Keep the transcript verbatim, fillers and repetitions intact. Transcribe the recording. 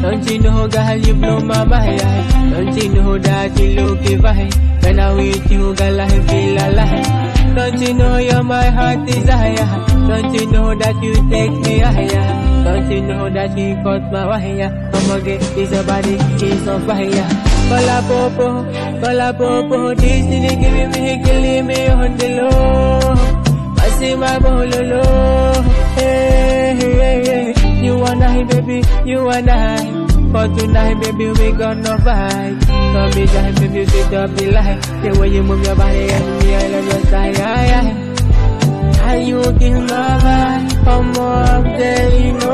Don't you know, girl, you blow my mind? Don't you know that you look divine? When I'm with you, girl, I feel alive. Don't you know you're my heart desire? Don't you know that you take me higher? Don't you know that you caught my wire? Come again, this a body, she's on fire. Cola popo, cola popo, this thing they giving me, killing me on the low. I see my bololo, hey, hey, hey. You and I, baby, you and I. For tonight, baby, we gonna vibe. Come be time, baby, sweet up the light. The way you move your body and me, I love your style, yeah, yeah. And you give my vibe, come up there, you know.